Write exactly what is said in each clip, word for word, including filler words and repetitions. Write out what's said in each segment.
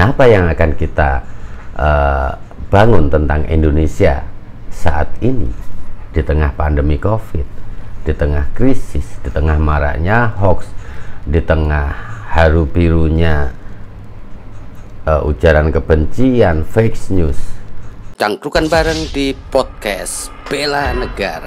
Nah, apa yang akan kita uh, bangun tentang Indonesia saat ini di tengah pandemi COVID, di tengah krisis, di tengah maraknya hoax, di tengah haru birunya uh, ujaran kebencian, fake news. Cangkrukan bareng di podcast Bela Negara.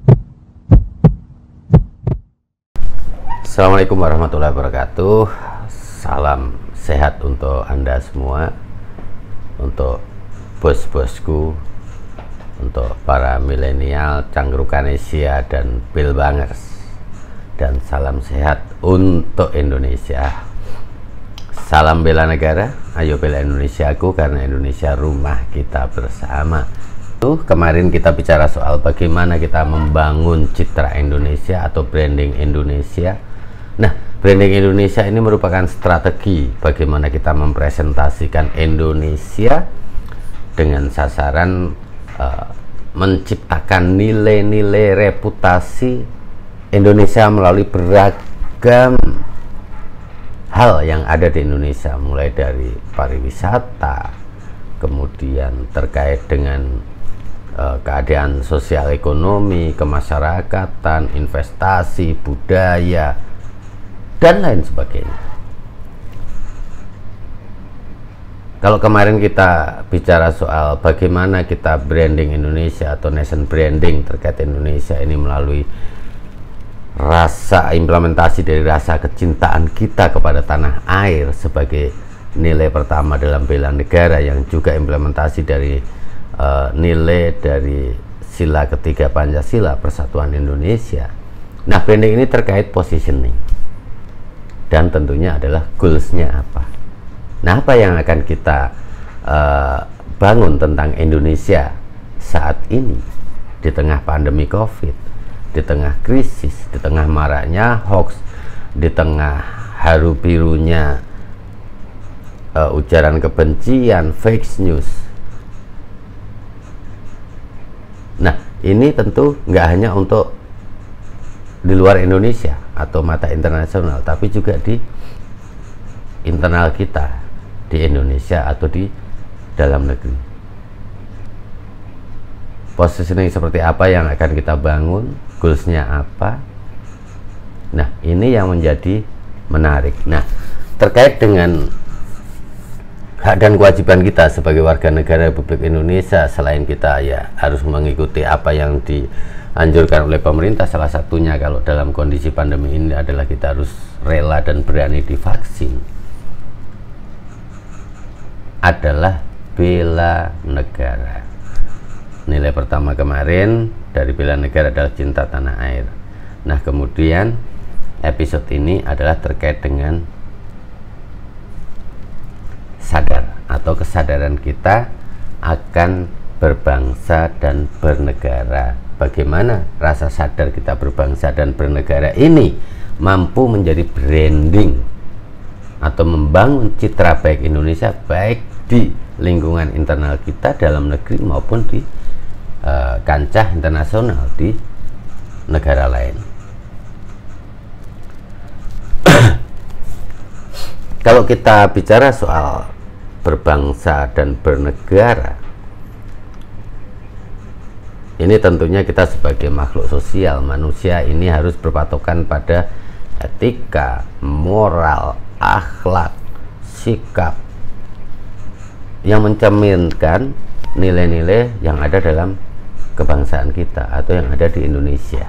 Assalamualaikum warahmatullahi wabarakatuh. Salam sehat untuk Anda semua, untuk bos-bosku, untuk para milenial, cangkrukan Asia dan Bilbangers, dan salam sehat untuk Indonesia. Salam bela negara, ayo bela Indonesiaku, karena Indonesia rumah kita bersama. Tuh, kemarin kita bicara soal bagaimana kita membangun citra Indonesia atau branding Indonesia. Nah, branding Indonesia ini merupakan strategi bagaimana kita mempresentasikan Indonesia dengan sasaran uh, menciptakan nilai-nilai reputasi Indonesia melalui beragam hal yang ada di Indonesia, mulai dari pariwisata, kemudian terkait dengan uh, keadaan sosial ekonomi, kemasyarakatan, investasi, budaya, dan lain sebagainya. Kalau kemarin kita bicara soal bagaimana kita branding Indonesia atau nation branding terkait Indonesia ini melalui rasa implementasi dari rasa kecintaan kita kepada tanah air sebagai nilai pertama dalam bela negara, yang juga implementasi dari uh, nilai dari sila ketiga Pancasila, Persatuan Indonesia. Nah, branding ini terkait positioning dan tentunya adalah goalsnya apa. Nah, apa yang akan kita uh, bangun tentang Indonesia saat ini di tengah pandemi COVID, di tengah krisis, di tengah maraknya hoax, di tengah haru birunya uh, ujaran kebencian, fake news. Nah, ini tentu nggak hanya untuk di luar Indonesia atau mata internasional, tapi juga di internal kita di Indonesia atau di dalam negeri. Positioning seperti apa yang akan kita bangun, goalsnya apa. Nah, ini yang menjadi menarik. Nah, terkait dengan hak dan kewajiban kita sebagai warga negara Republik Indonesia, selain kita ya harus mengikuti apa yang dianjurkan oleh pemerintah, salah satunya kalau dalam kondisi pandemi ini adalah kita harus rela dan berani divaksin, adalah bela negara. Nilai pertama kemarin dari bela negara adalah cinta tanah air. Nah, kemudian episode ini adalah terkait dengan sadar atau kesadaran kita akan berbangsa dan bernegara. Bagaimana rasa sadar kita berbangsa dan bernegara ini mampu menjadi branding atau membangun citra baik Indonesia, baik di lingkungan internal kita dalam negeri maupun di uh, kancah internasional di negara lain. Kalau kita bicara soal berbangsa dan bernegara, ini tentunya kita sebagai makhluk sosial, manusia ini harus berpatokan pada etika, moral, akhlak, sikap yang mencerminkan nilai-nilai yang ada dalam kebangsaan kita atau yang ada di Indonesia.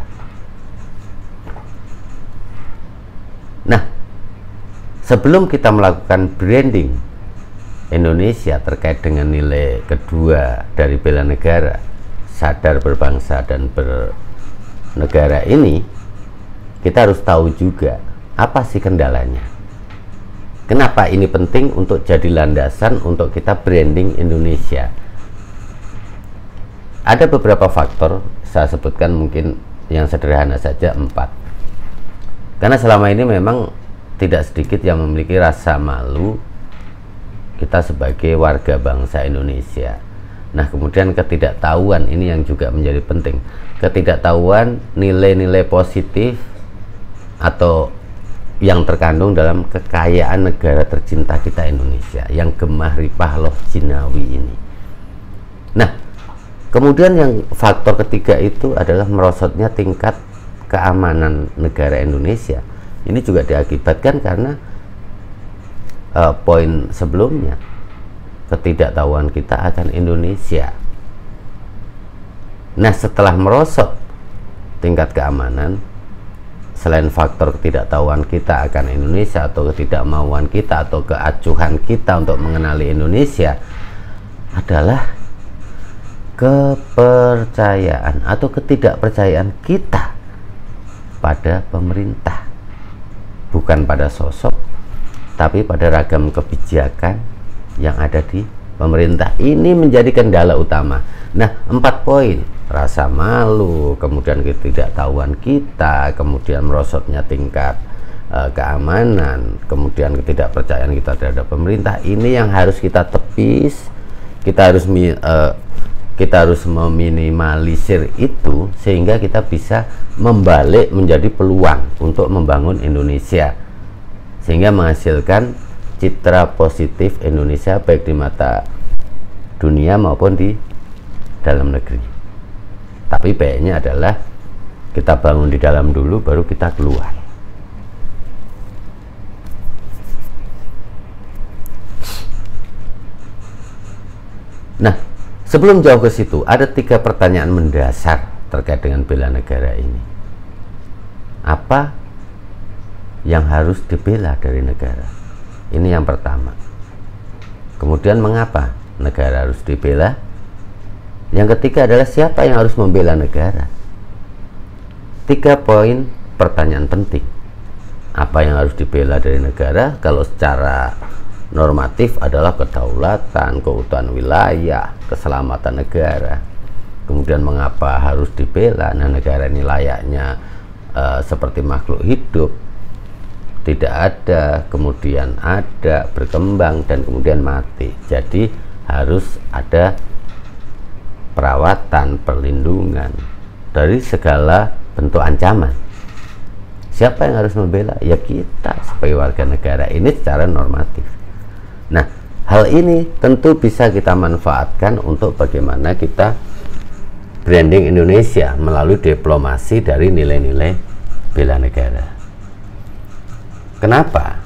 Nah, sebelum kita melakukan branding Indonesia terkait dengan nilai kedua dari bela negara, sadar berbangsa dan bernegara ini, kita harus tahu juga apa sih kendalanya. Kenapa ini penting untuk jadi landasan untuk kita branding Indonesia? Ada beberapa faktor, saya sebutkan mungkin yang sederhana saja empat. Karena selama ini memang tidak sedikit yang memiliki rasa malu kita sebagai warga bangsa Indonesia. Nah, kemudian ketidaktahuan ini yang juga menjadi penting. Ketidaktahuan nilai-nilai positif atau yang terkandung dalam kekayaan negara tercinta kita Indonesia yang gemah ripah loh jinawi ini. Nah, kemudian yang faktor ketiga itu adalah merosotnya tingkat keamanan negara Indonesia. Ini juga diakibatkan karena uh, poin sebelumnya, ketidaktahuan kita akan Indonesia. Nah, setelah merosot tingkat keamanan, selain faktor ketidaktahuan kita akan Indonesia atau ketidakmauan kita atau keacuhan kita untuk mengenali Indonesia, adalah kepercayaan atau ketidakpercayaan kita pada pemerintah, bukan pada sosok, tapi pada ragam kebijakan yang ada di pemerintah. Ini menjadi kendala utama. Nah, empat poin: rasa malu, kemudian ketidaktahuan kita, kemudian merosotnya tingkat uh, keamanan, kemudian ketidakpercayaan kita terhadap pemerintah. Ini yang harus kita tepis. Kita harus uh, kita harus meminimalisir itu sehingga kita bisa membalik menjadi peluang untuk membangun Indonesia, sehingga menghasilkan citra positif Indonesia baik di mata dunia maupun di dalam negeri. Tapi baiknya adalah kita bangun di dalam dulu, baru kita keluar. Nah, sebelum jauh ke situ, ada tiga pertanyaan mendasar terkait dengan bela negara ini. Apa yang harus dibela dari negara? Ini yang pertama. Kemudian, mengapa negara harus dibela? Yang ketiga adalah siapa yang harus membela negara? Tiga poin pertanyaan penting. Apa yang harus dibela dari negara? Kalau secara normatif adalah kedaulatan, keutuhan wilayah, keselamatan negara. Kemudian mengapa harus dibela? Nah, negara ini layaknya uh, seperti makhluk hidup, tidak ada, kemudian ada, berkembang, dan kemudian mati. Jadi harus ada perawatan, perlindungan dari segala bentuk ancaman. Siapa yang harus membela? Ya kita sebagai warga negara ini secara normatif. Nah, hal ini tentu bisa kita manfaatkan untuk bagaimana kita branding Indonesia melalui diplomasi dari nilai-nilai bela negara. Kenapa?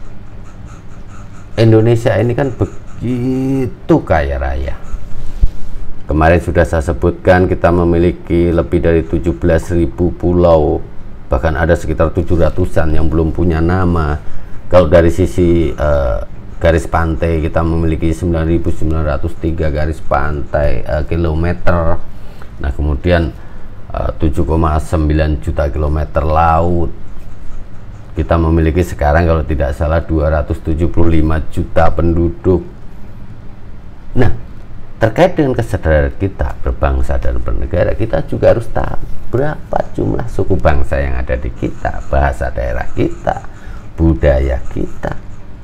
Indonesia ini kan begitu kaya raya. Kemarin sudah saya sebutkan kita memiliki lebih dari tujuh belas ribu pulau, bahkan ada sekitar tujuh ratusan yang belum punya nama. Kalau dari sisi uh, garis pantai, kita memiliki sembilan ribu sembilan ratus tiga garis pantai uh, kilometer. Nah, kemudian uh, tujuh koma sembilan juta kilometer laut. Kita memiliki sekarang kalau tidak salah dua ratus tujuh puluh lima juta penduduk. Nah, terkait dengan kesadaran kita berbangsa dan bernegara, kita juga harus tahu berapa jumlah suku bangsa yang ada di kita, bahasa daerah kita, budaya kita.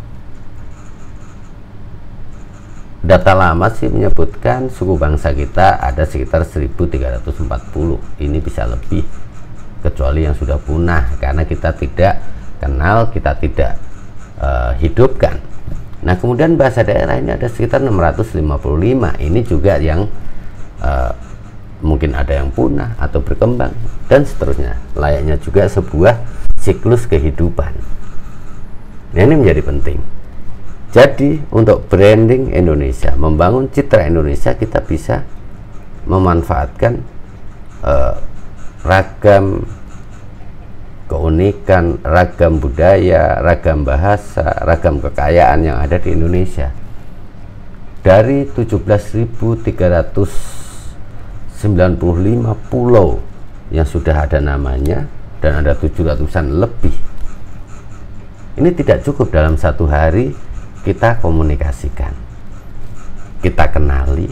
Data lama sih menyebutkan suku bangsa kita ada sekitar seribu tiga ratus empat puluh. Ini bisa lebih, kecuali yang sudah punah karena kita tidak kenal, kita tidak uh, hidupkan. Nah, kemudian bahasa daerah ini ada sekitar enam ratus lima puluh lima. Ini juga yang uh, mungkin ada yang punah atau berkembang dan seterusnya. Layaknya juga sebuah siklus kehidupan. Nah, ini menjadi penting. Jadi untuk branding Indonesia, membangun citra Indonesia, kita bisa memanfaatkan uh, ragam keunikan, ragam budaya, ragam bahasa, ragam kekayaan yang ada di Indonesia. Dari tujuh belas ribu tiga ratus sembilan puluh lima pulau yang sudah ada namanya dan ada tujuh ratusan lebih. Ini tidak cukup dalam satu hari kita komunikasikan, kita kenali,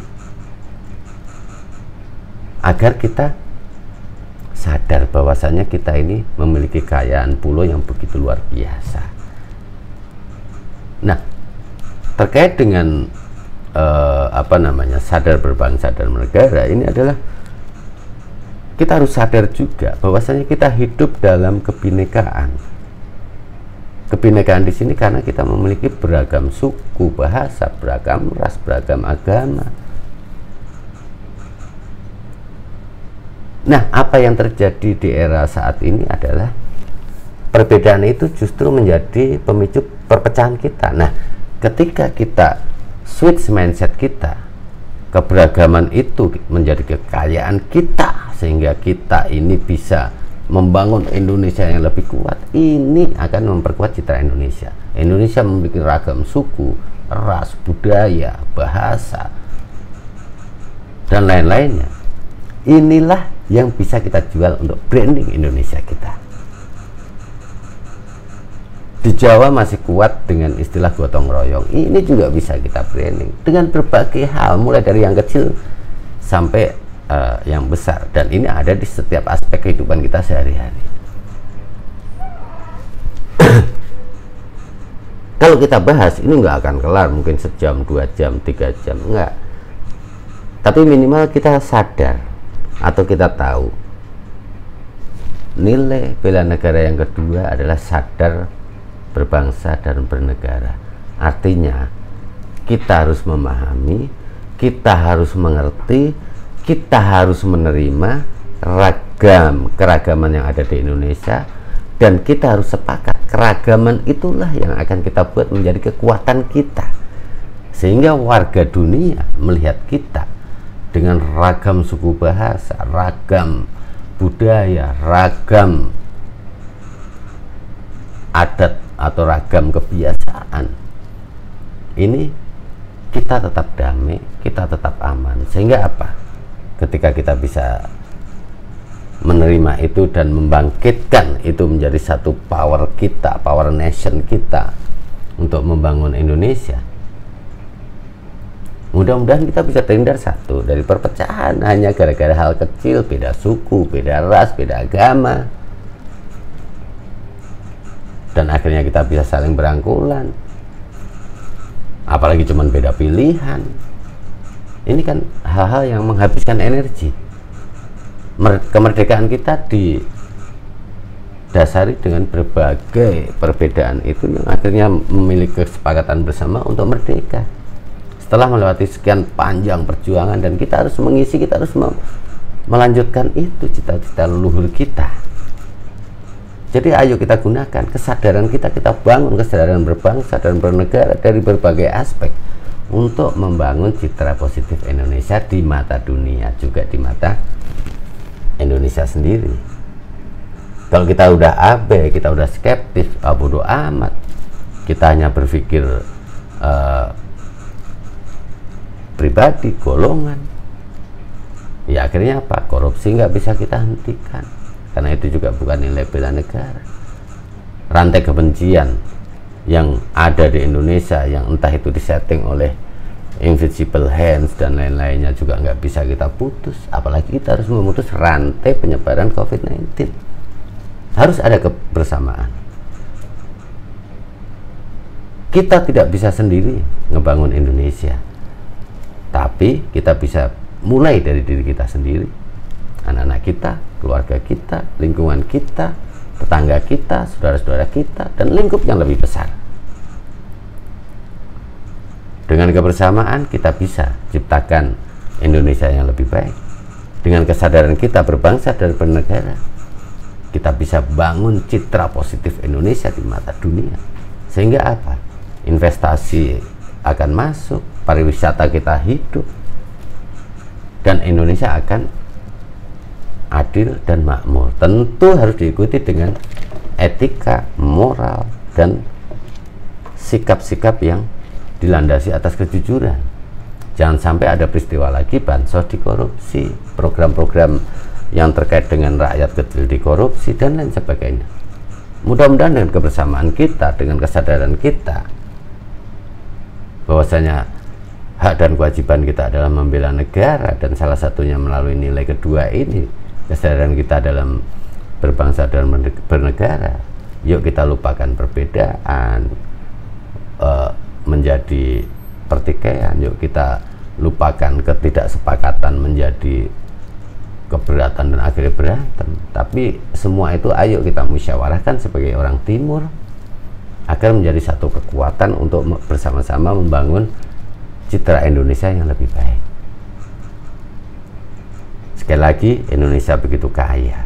agar kita sadar bahwasanya kita ini memiliki kekayaan pulau yang begitu luar biasa. Nah, terkait dengan eh, apa namanya sadar berbangsa dan bernegara, ini adalah kita harus sadar juga bahwasanya kita hidup dalam kebinekaan. kebinekaan di sini karena kita memiliki beragam suku, bahasa, beragam ras, beragam agama. Nah, apa yang terjadi di era saat ini adalah perbedaan itu justru menjadi pemicu perpecahan kita. Nah, ketika kita switch mindset kita, keberagaman itu menjadi kekayaan kita, sehingga kita ini bisa membangun Indonesia yang lebih kuat. Ini akan memperkuat citra Indonesia. Indonesia memiliki ragam suku, ras, budaya, bahasa, dan lain-lainnya. Inilah yang bisa kita jual untuk branding Indonesia kita. Di Jawa masih kuat dengan istilah gotong royong. Ini juga bisa kita branding dengan berbagai hal, mulai dari yang kecil sampai Uh, yang besar, dan ini ada di setiap aspek kehidupan kita sehari-hari. Kalau kita bahas ini nggak akan kelar, mungkin sejam, dua jam, tiga jam, enggak. Tapi minimal kita sadar atau kita tahu nilai bela negara yang kedua adalah sadar berbangsa dan bernegara. Artinya kita harus memahami, kita harus mengerti, kita harus menerima ragam keragaman yang ada di Indonesia, dan kita harus sepakat keragaman itulah yang akan kita buat menjadi kekuatan kita, sehingga warga dunia melihat kita dengan ragam suku bahasa, ragam budaya, ragam adat atau ragam kebiasaan. Ini kita tetap damai, kita tetap aman. Sehingga apa? Ketika kita bisa menerima itu dan membangkitkan itu menjadi satu power kita, power nation kita untuk membangun Indonesia, mudah-mudahan kita bisa terhindar satu dari perpecahan hanya gara-gara hal kecil, beda suku, beda ras, beda agama, dan akhirnya kita bisa saling berangkulan, apalagi cuman beda pilihan. Ini kan hal-hal yang menghabiskan energi. Kemerdekaan kita didasari dengan berbagai perbedaan itu yang akhirnya memiliki kesepakatan bersama untuk merdeka. Setelah melewati sekian panjang perjuangan, dan kita harus mengisi, kita harus melanjutkan itu cita-cita leluhur kita. Jadi ayo kita gunakan kesadaran kita, kita bangun kesadaran berbangsa dan bernegara dari berbagai aspek untuk membangun citra positif Indonesia di mata dunia, juga di mata Indonesia sendiri. Kalau kita udah abai, kita udah skeptis, ah, bodoh amat, kita hanya berpikir uh, pribadi, golongan, ya akhirnya apa? Korupsi nggak bisa kita hentikan, karena itu juga bukan nilai bela negara. Rantai kebencian yang ada di Indonesia, yang entah itu disetting oleh invisible hands dan lain-lainnya, juga nggak bisa kita putus. Apalagi kita harus memutus rantai penyebaran COVID sembilan belas. Harus ada kebersamaan. Kita tidak bisa sendiri ngebangun Indonesia, tapi kita bisa mulai dari diri kita sendiri, anak-anak kita, keluarga kita, lingkungan kita, tetangga kita, saudara-saudara kita, dan lingkup yang lebih besar. Dengan kebersamaan kita bisa ciptakan Indonesia yang lebih baik. Dengan kesadaran kita berbangsa dan bernegara, kita bisa bangun citra positif Indonesia di mata dunia. Sehingga apa? Investasi akan masuk, pariwisata kita hidup, dan Indonesia akan adil dan makmur. Tentu harus diikuti dengan etika, moral, dan sikap-sikap yang dilandasi atas kejujuran. Jangan sampai ada peristiwa lagi bansos dikorupsi, program-program yang terkait dengan rakyat kecil dikorupsi, dan lain sebagainya. Mudah-mudahan dengan kebersamaan kita, dengan kesadaran kita bahwasanya hak dan kewajiban kita adalah membela negara, dan salah satunya melalui nilai kedua ini, kesadaran kita dalam berbangsa dan bernegara. Yuk kita lupakan perbedaan uh, menjadi pertikaian. Yuk kita lupakan ketidaksepakatan menjadi keberatan dan akhirnya berantem. Tapi semua itu ayo kita musyawarahkan sebagai orang timur, agar menjadi satu kekuatan untuk bersama-sama membangun citra Indonesia yang lebih baik. Sekali lagi, Indonesia begitu kaya,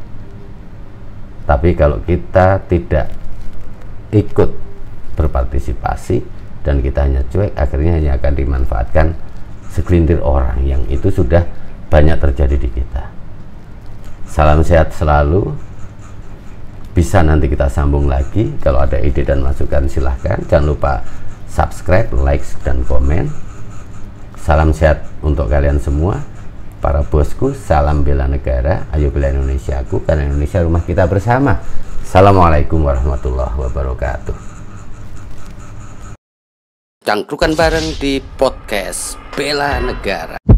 tapi kalau kita tidak ikut berpartisipasi dan kita hanya cuek, akhirnya hanya akan dimanfaatkan segelintir orang, yang itu sudah banyak terjadi di kita. Salam sehat selalu. Bisa nanti kita sambung lagi. Kalau ada ide dan masukan silahkan. Jangan lupa subscribe, like, dan komen. Salam sehat untuk kalian semua. Para bosku, salam bela negara. Ayo bela Indonesiaku, karena Indonesia rumah kita bersama. Assalamualaikum warahmatullahi wabarakatuh. Cangkrukan bareng di podcast Bela Negara.